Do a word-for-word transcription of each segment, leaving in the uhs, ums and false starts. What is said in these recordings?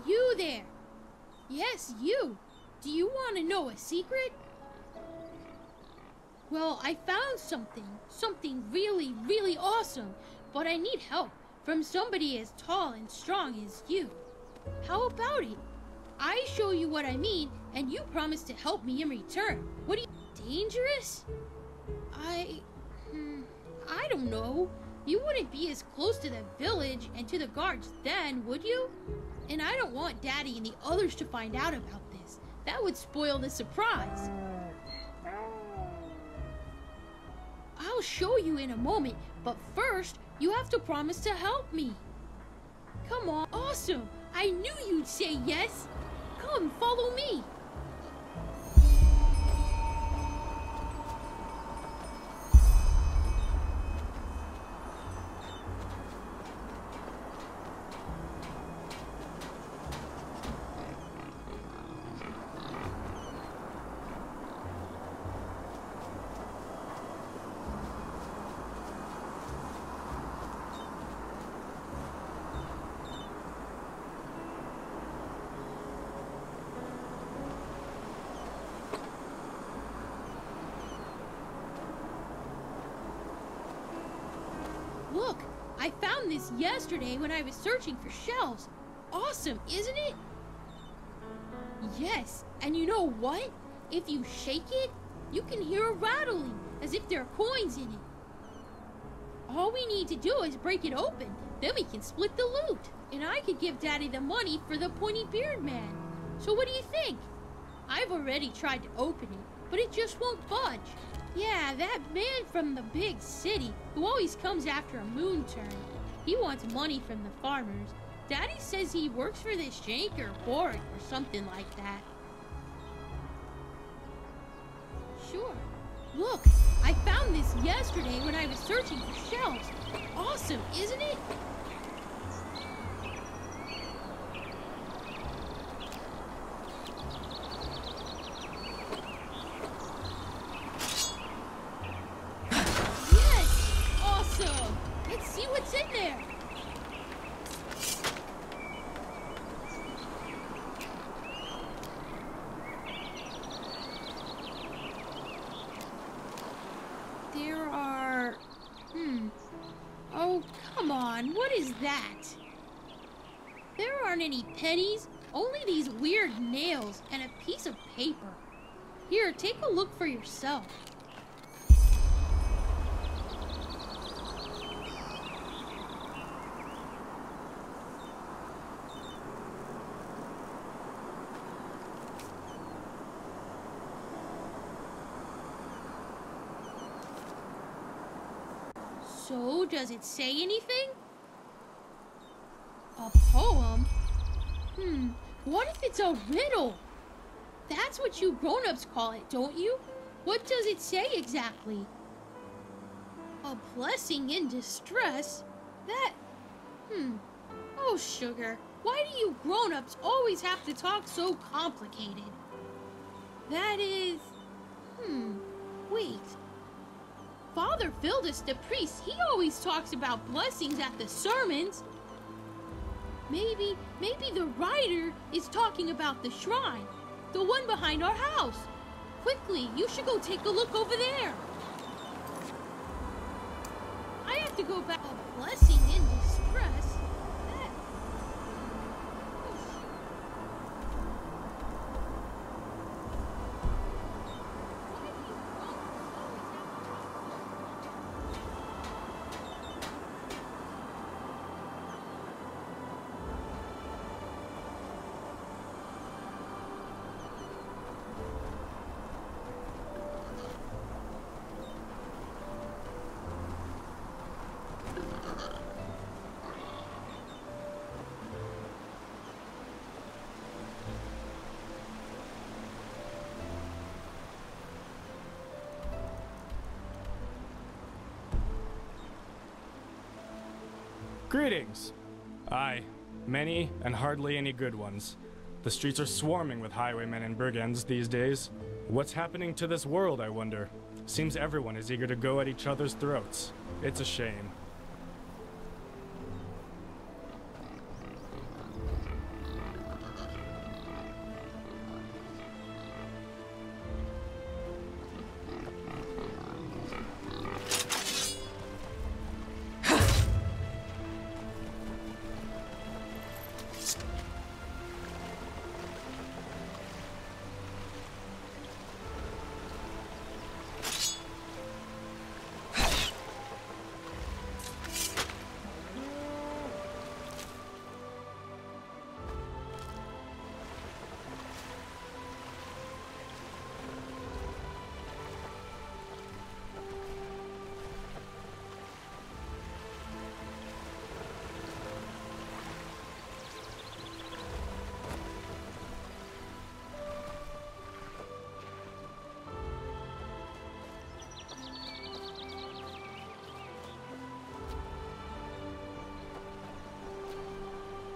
you there. Yes, you. Do you want to know a secret? Well, I found something. Something really, really awesome. But I need help from somebody as tall and strong as you. How about it? I show you what I mean, and you promise to help me in return. What are you... Dangerous? I... Hmm, I don't know. You wouldn't be as close to the village and to the guards then, would you? And I don't want Daddy and the others to find out about this. That would spoil the surprise. I'll show you in a moment, but first, you have to promise to help me. Come on. Awesome! I knew you'd say yes. Come, follow me. Look, I found this yesterday when I was searching for shells. Awesome, isn't it? Yes, and you know what? If you shake it, you can hear a rattling, as if there are coins in it. All we need to do is break it open, then we can split the loot. And I could give Daddy the money for the pointy beard man. So what do you think? I've already tried to open it, but it just won't budge. Yeah, that man from the big city who always comes after a moon turn. He wants money from the farmers. Daddy says he works for this Jank or Borg or something like that. Sure. Look, I found this yesterday when I was searching for shells. Awesome, isn't it? Let's see what's in there. There are... Hmm. Oh, come on. What is that? There aren't any pennies, only these weird nails and a piece of paper. Here, take a look for yourself. So, does it say anything? A poem? Hmm, what if it's a riddle? That's what you grown-ups call it, don't you? What does it say exactly? A blessing in distress? That... Hmm. Oh, sugar, why do you grown-ups always have to talk so complicated? That is... Hmm. Wait. Father Fildus the priest, he always talks about blessings at the sermons. Maybe, maybe the writer is talking about the shrine, the one behind our house. Quickly, you should go take a look over there. I have to go back. A blessing in distress? That... Greetings! Aye, many and hardly any good ones. The streets are swarming with highwaymen and brigands these days. What's happening to this world, I wonder? Seems everyone is eager to go at each other's throats. It's a shame.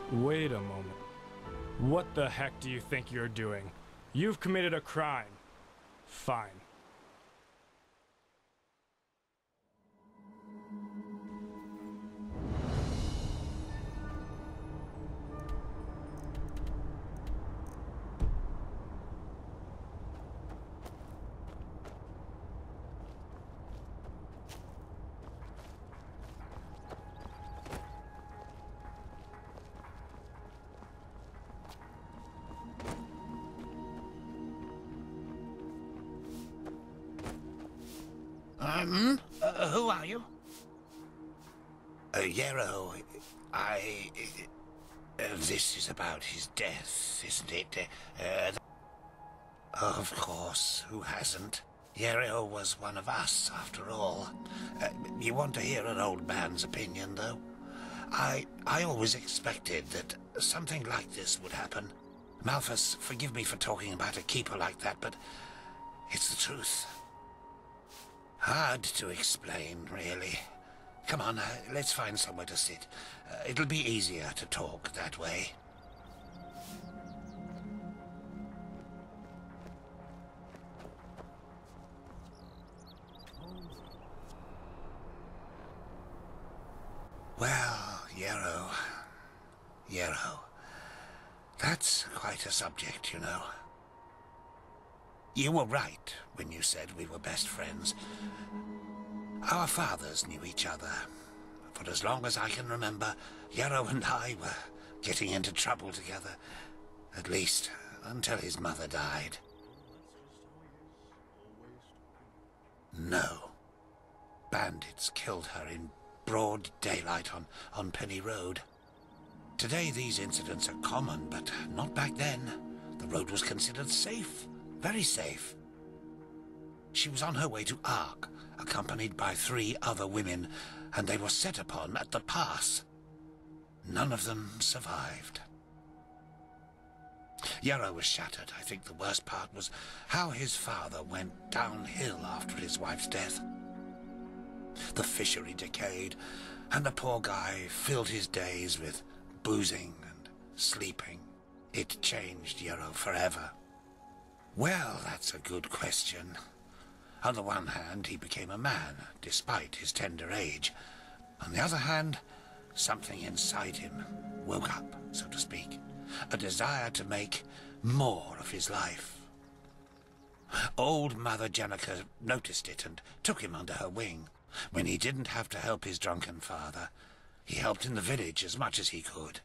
Wait a moment. What the heck do you think you're doing? You've committed a crime. Fine. Um, uh, who are you? Uh, Yarrow, I... Uh, this is about his death, isn't it? Uh, uh, of course, who hasn't? Yarrow was one of us, after all. Uh, you want to hear an old man's opinion, though? I... I always expected that something like this would happen. Malthus, forgive me for talking about a keeper like that, but it's the truth. Hard to explain, really. Come on, uh, let's find somewhere to sit. Uh, it'll be easier to talk that way. Well, Yarrow... Yarrow... That's quite a subject, you know. You were right when you said we were best friends. Our fathers knew each other. For as long as I can remember, Yarrow and I were getting into trouble together. At least, until his mother died. No. Bandits killed her in broad daylight on, on Penny Road. Today these incidents are common, but not back then. The road was considered safe. Very safe. She was on her way to Ark, accompanied by three other women, and they were set upon at the pass. None of them survived. Yarrow was shattered. I think the worst part was how his father went downhill after his wife's death. The fishery decayed, and the poor guy filled his days with boozing and sleeping. It changed Yarrow forever. Well, that's a good question. On the one hand, he became a man, despite his tender age. On the other hand, something inside him woke up, so to speak. A desire to make more of his life. Old Mother Jenica noticed it and took him under her wing. When he didn't have to help his drunken father, he helped in the village as much as he could.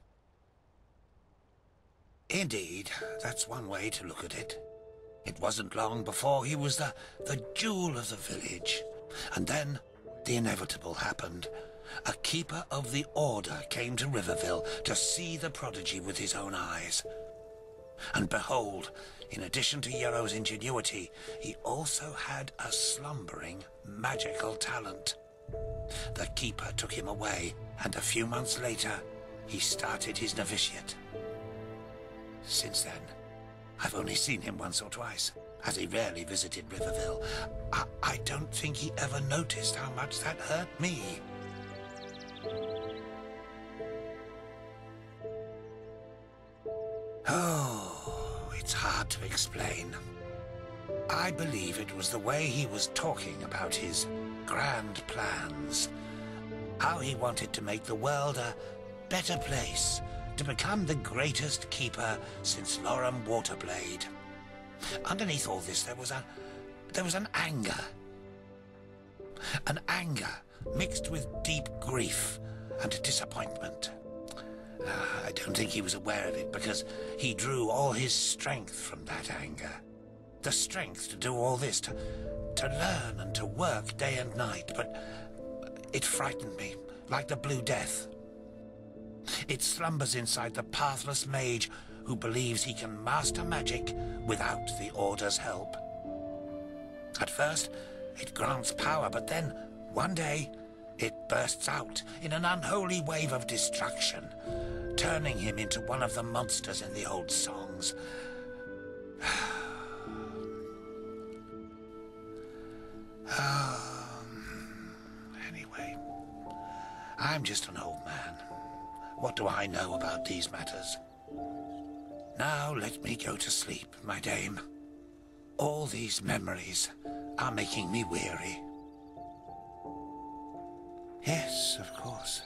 Indeed, that's one way to look at it. It wasn't long before he was the, the jewel of the village. And then the inevitable happened. A keeper of the Order came to Riverville to see the prodigy with his own eyes. And behold, in addition to Yarrow's ingenuity, he also had a slumbering magical talent. The keeper took him away, and a few months later, he started his novitiate. Since then, I've only seen him once or twice, as he rarely visited Riverville. I, I don't think he ever noticed how much that hurt me. Oh, it's hard to explain. I believe it was the way he was talking about his grand plans. How he wanted to make the world a better place, to become the greatest keeper since Loram Waterblade. Underneath all this, there was a... there was an anger. An anger mixed with deep grief and disappointment. Uh, I don't think he was aware of it, because he drew all his strength from that anger. The strength to do all this, to, to learn and to work day and night, but it frightened me, like the Blue Death. It slumbers inside the pathless mage who believes he can master magic without the Order's help. At first, it grants power, but then, one day, it bursts out in an unholy wave of destruction, turning him into one of the monsters in the old songs. um, anyway, I'm just an old man. What do I know about these matters? Now let me go to sleep, my dame. All these memories are making me weary. Yes, of course.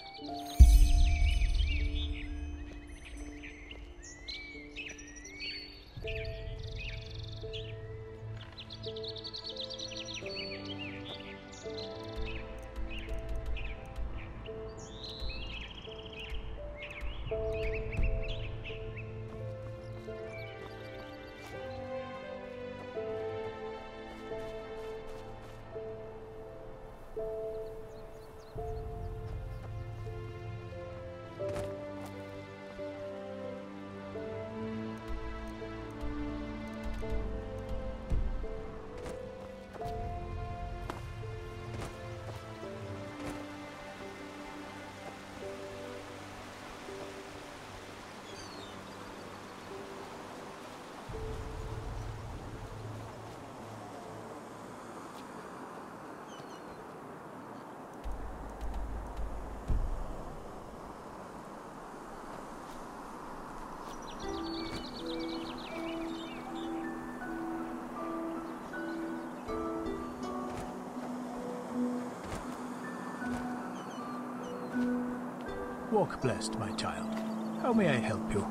Walk blessed, my child. How may I help you?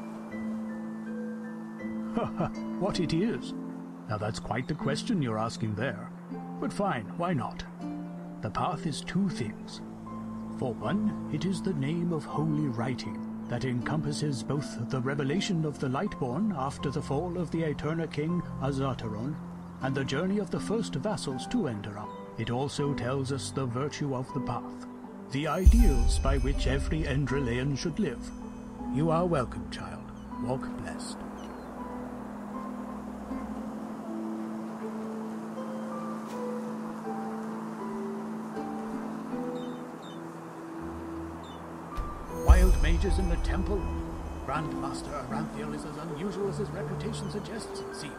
Haha, what it is? Now that's quite the question you're asking there. But fine, why not? The path is two things. For one, it is the name of holy writing that encompasses both the revelation of the Lightborn after the fall of the Eterna King Azataron and the journey of the first vassals to Enderal. It also tells us the virtue of the path, the ideals by which every Enderalian should live. You are welcome, child. Walk blessed. Wild mages in the temple? Grandmaster Aranthiel is as unusual as his reputation suggests, it seems.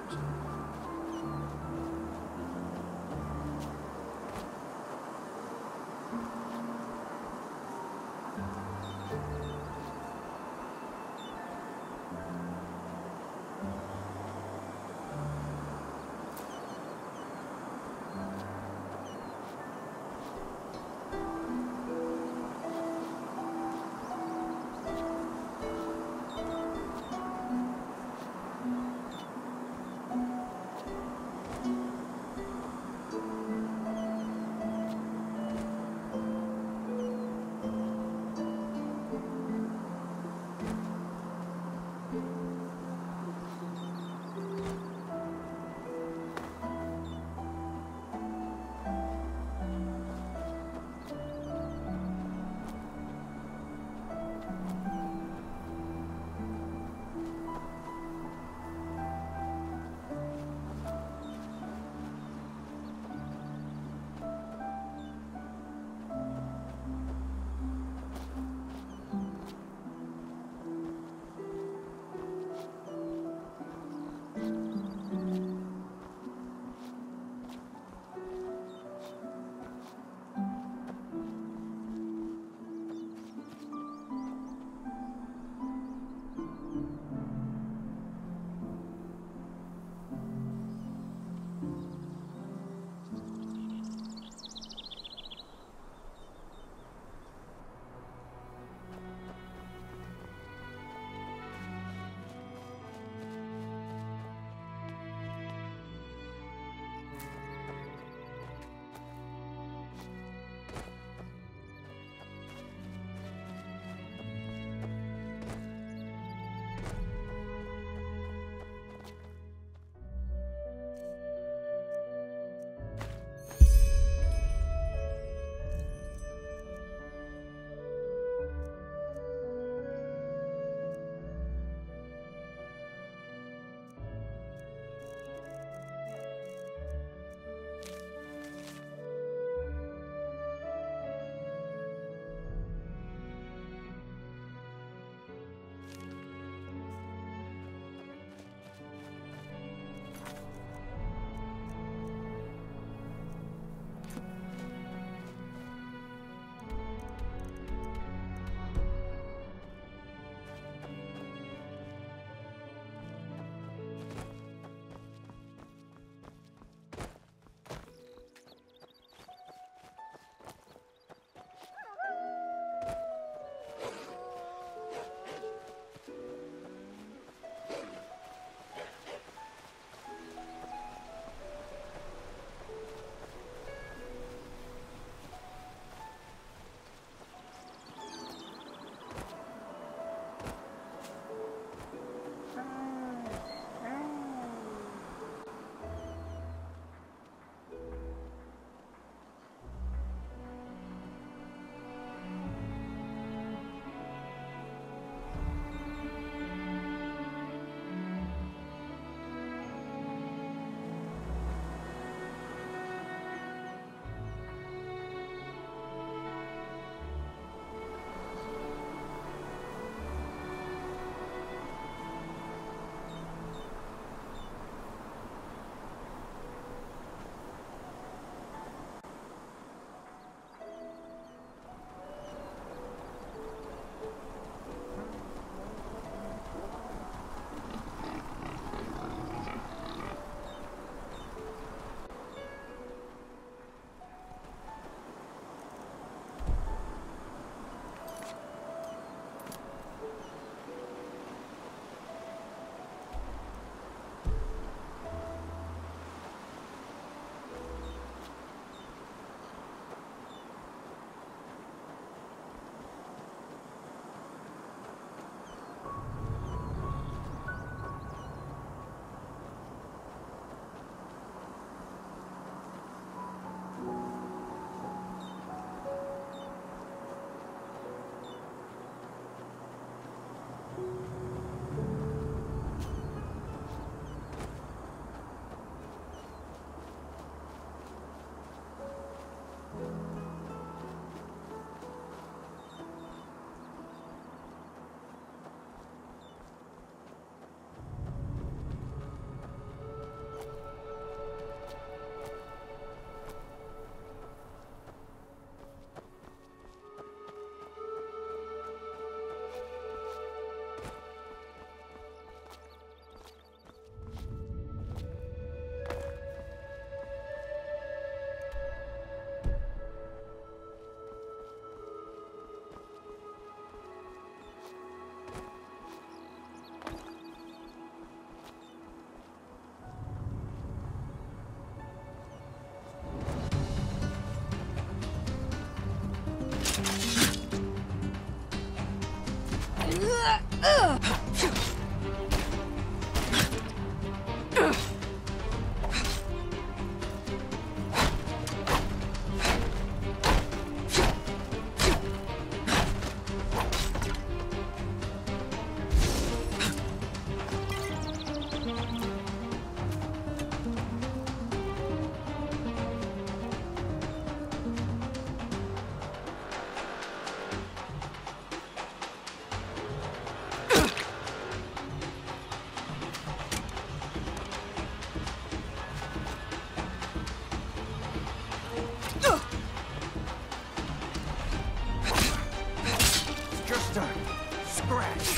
Just a scratch.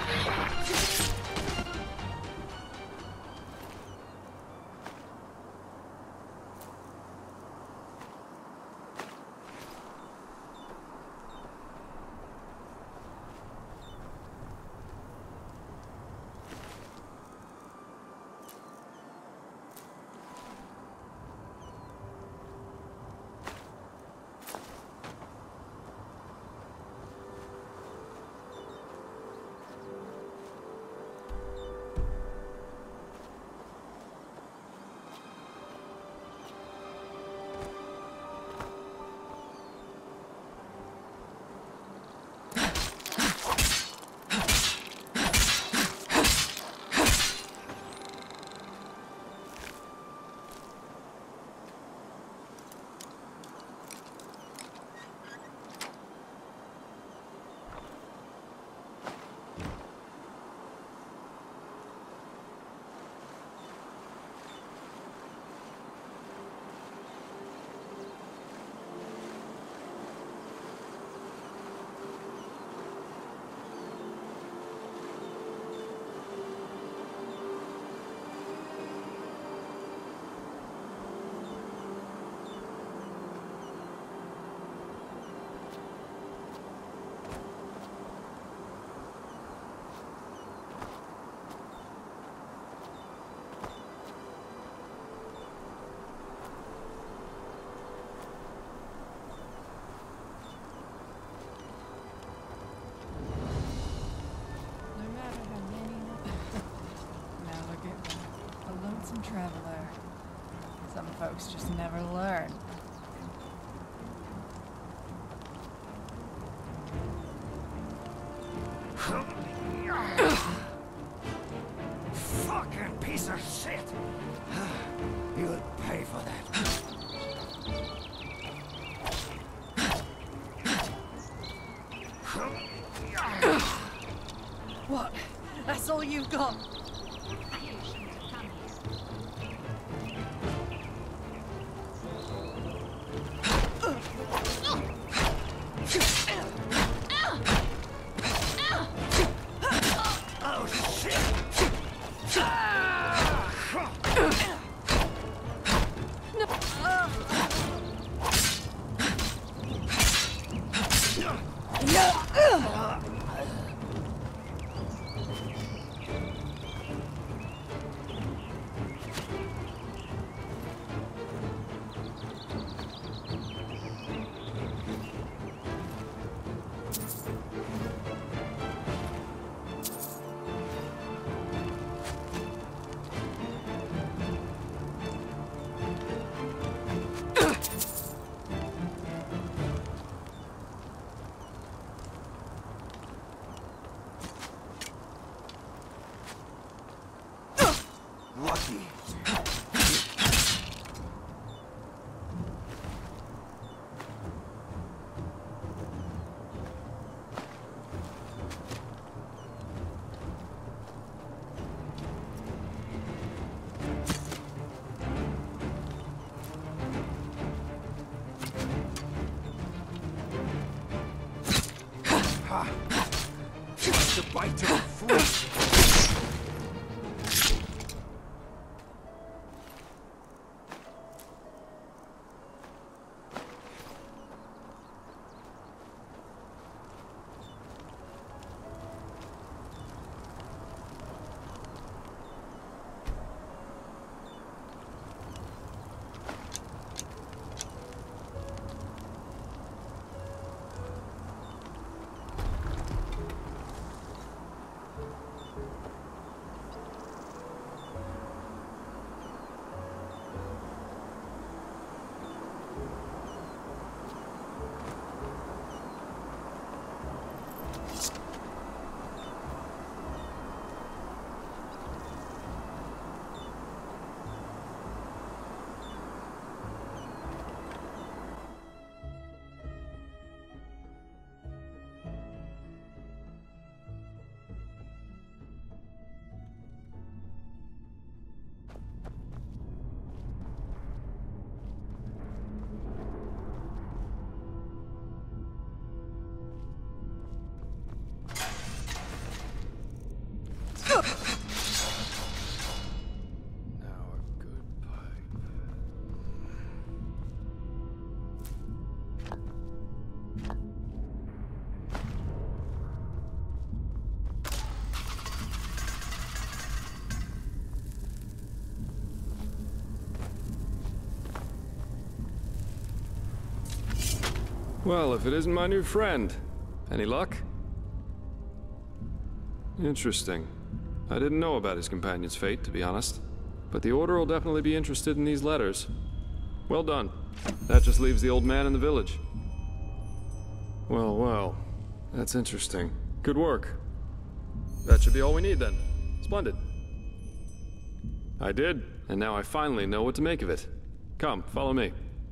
Traveler. Some folks just never learn. Fucking piece of shit! You'll pay for that. What? That's all you've got? Lucky. Ha! Just a bite to the fruit. Well, if it isn't my new friend. Any luck? Interesting. I didn't know about his companion's fate, to be honest. But the Order will definitely be interested in these letters. Well done. That just leaves the old man in the village. Well, well. That's interesting. Good work. That should be all we need then. Splendid. I did, and now I finally know what to make of it. Come, follow me.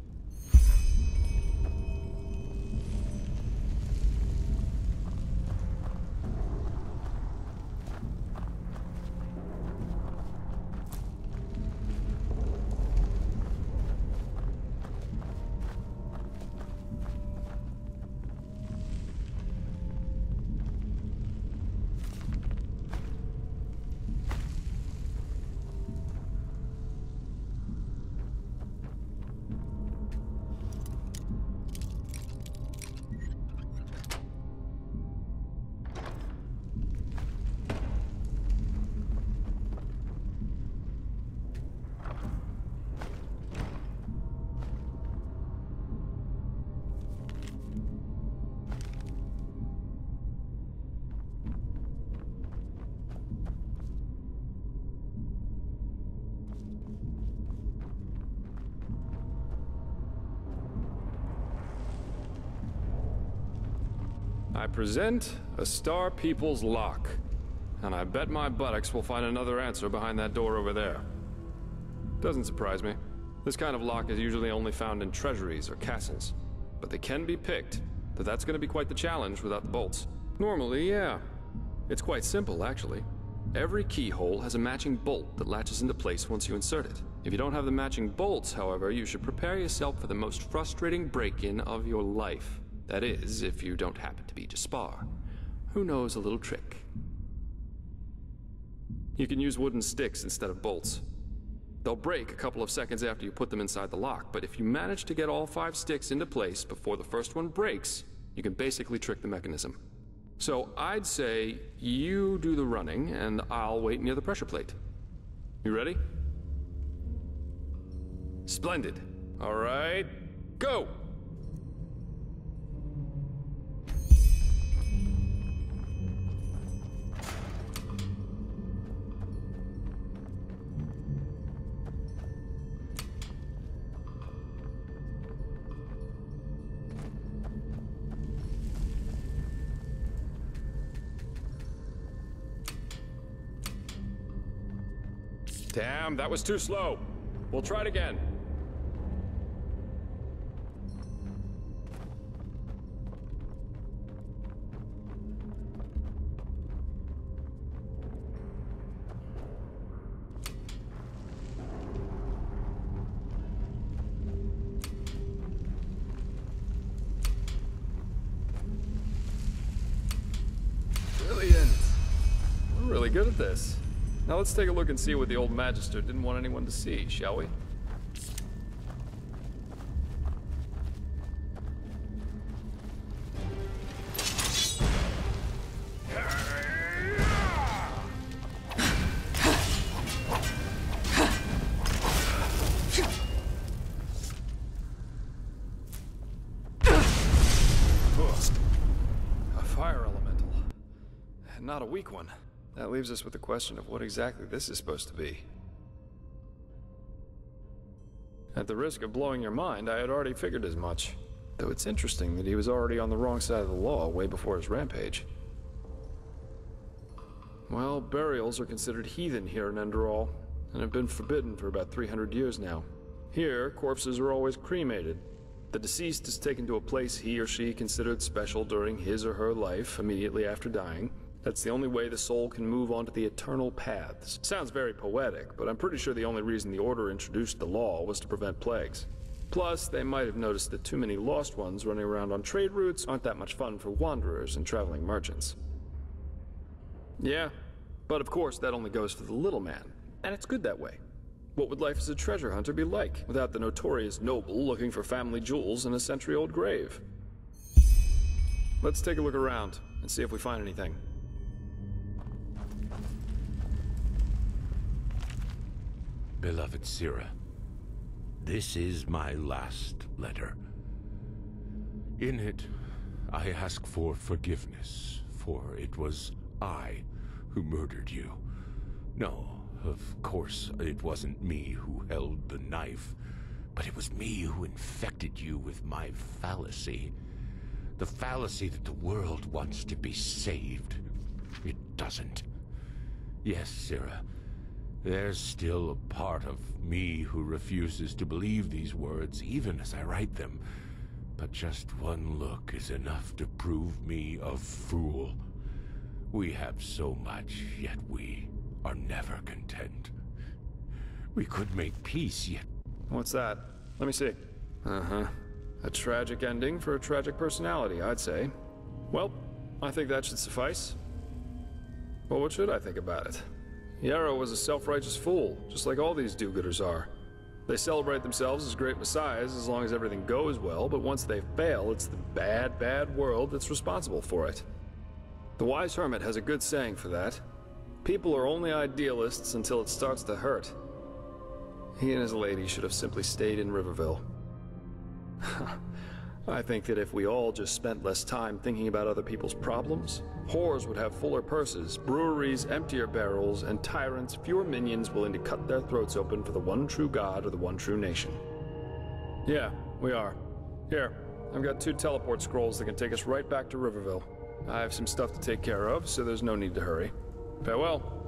I present a Star People's lock, and I bet my buttocks will find another answer behind that door over there. Doesn't surprise me. This kind of lock is usually only found in treasuries or castles, but they can be picked, though that's going to be quite the challenge without the bolts. Normally, yeah. It's quite simple, actually. Every keyhole has a matching bolt that latches into place once you insert it. If you don't have the matching bolts, however, you should prepare yourself for the most frustrating break-in of your life. That is, if you don't happen to be Jaspar, who knows a little trick. You can use wooden sticks instead of bolts. They'll break a couple of seconds after you put them inside the lock, but if you manage to get all five sticks into place before the first one breaks, you can basically trick the mechanism. So I'd say you do the running, and I'll wait near the pressure plate. You ready? Splendid. All right, go! Damn, that was too slow. We'll try it again. Brilliant. We're really good at this. Now let's take a look and see what the old Magister didn't want anyone to see, shall we? A fire elemental. Not a weak one. That leaves us with the question of what exactly this is supposed to be. At the risk of blowing your mind, I had already figured as much. Though it's interesting that he was already on the wrong side of the law way before his rampage. Well, burials are considered heathen here in Enderal, and have been forbidden for about three hundred years now. Here, corpses are always cremated. The deceased is taken to a place he or she considered special during his or her life immediately after dying. That's the only way the soul can move on to the eternal paths. Sounds very poetic, but I'm pretty sure the only reason the Order introduced the law was to prevent plagues. Plus, they might have noticed that too many lost ones running around on trade routes aren't that much fun for wanderers and traveling merchants. Yeah, but of course that only goes for the little man, and it's good that way. What would life as a treasure hunter be like without the notorious noble looking for family jewels in a century-old grave? Let's take a look around and see if we find anything. Beloved Sira, this is my last letter. In it, I ask for forgiveness, for it was I who murdered you. No, of course, it wasn't me who held the knife, but it was me who infected you with my fallacy. The fallacy that the world wants to be saved. It doesn't. Yes, Sira, there's still a part of me who refuses to believe these words, even as I write them. But just one look is enough to prove me a fool. We have so much, yet we are never content. We could make peace, yet... What's that? Let me see. Uh-huh. A tragic ending for a tragic personality, I'd say. Well, I think that should suffice. Well, what should I think about it? Yarrow was a self-righteous fool, just like all these do-gooders are. They celebrate themselves as great messiahs as long as everything goes well, but once they fail, it's the bad, bad world that's responsible for it. The wise hermit has a good saying for that. People are only idealists until it starts to hurt. He and his lady should have simply stayed in Riverville. I think that if we all just spent less time thinking about other people's problems, whores would have fuller purses, breweries emptier barrels, and tyrants fewer minions willing to cut their throats open for the one true god or the one true nation. Yeah, we are. Here, I've got two teleport scrolls that can take us right back to Riverville. I have some stuff to take care of, so there's no need to hurry. Farewell.